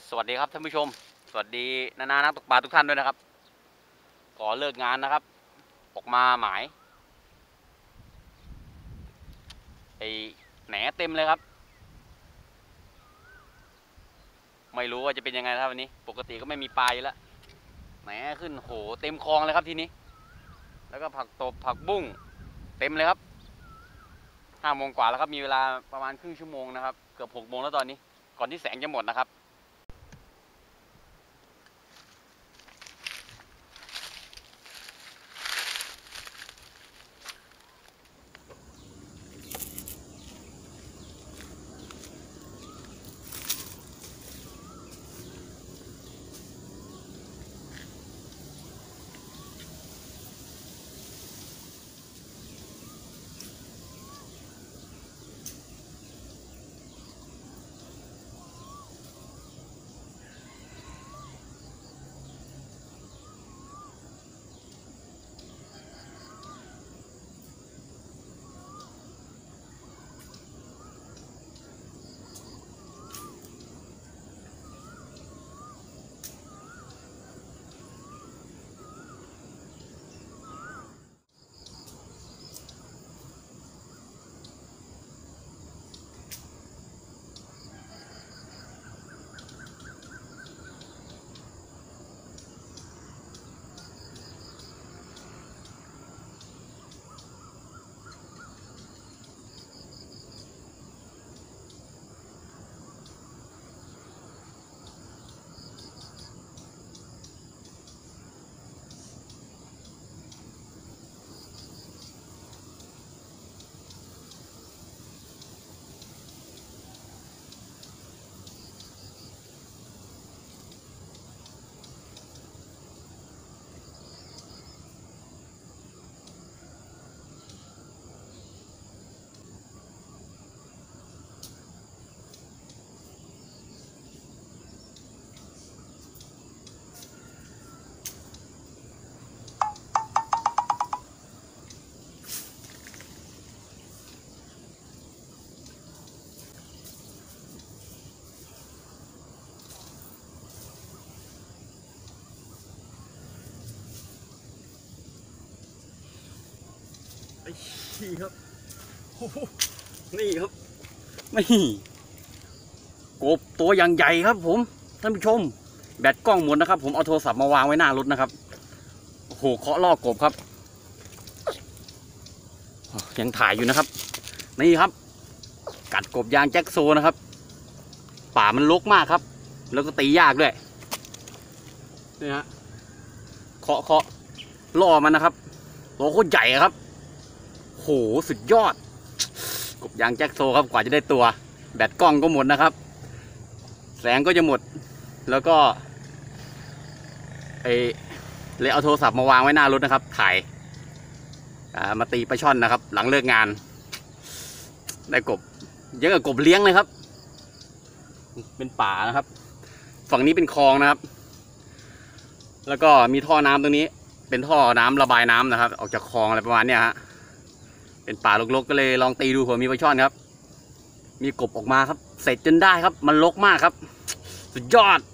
สวัสดีครับท่านผู้ชมสวัสดีนานักตกปลาทุกท่านด้วยนะครับก่อเลิกงานนะครับออกมาหมายไอแหนเต็มเลยครับไม่รู้ว่าจะเป็นยังไงครับวันนี้ปกติก็ไม่มีปลาอยู่แล้วแหนขึ้นโหเต็มคลองเลยครับทีนี้แล้วก็ผักตบผักบุ้งเต็มเลยครับ5 โมงกว่าแล้วครับมีเวลาประมาณครึ่งชั่วโมงนะครับเกือบ6 โมงแล้วตอนนี้ก่อนที่แสงจะหมดนะครับนี่ครับนี่ครับนี่กบตัวอย่างใหญ่ครับผมท่านผู้ชมแบตกล้องหมดนะครับผมเอาโทรศัพท์มาวางไว้หน้ารถนะครับโอ้โหเคาะล่อกบครับยังถ่ายอยู่นะครับนี่ครับกัดกบยางแจ็คโซนะครับป่ามันรกมากครับแล้วก็ตียากด้วยนี่ฮะเคาะล่อมันนะครับตัวโคตรใหญ่ครับโหสุดยอดกบยางแจ็คโซครับกว่าจะได้ตัวแบตกล้องก็หมดนะครับแสงก็จะหมดแล้วก็เลยเอาโทรศัพท์มาวางไว้หน้ารถนะครับถ่ายมาตีปลาช่อนนะครับหลังเลิกงานได้กบเยอะกว่ากบเลี้ยงเลยครับเป็นป่านะครับฝั่งนี้เป็นคลองนะครับแล้วก็มีท่อน้ำตรงนี้เป็นท่อน้ำระบายน้ำนะครับออกจากคลองอะไรประมาณเนี้ยฮะเป็นป่ารกๆก็เลยลองตีดูเผื่อมีปลาช่อนครับมีกบออกมาครับเสร็จจนได้ครับมันรกมากครับสุดยอด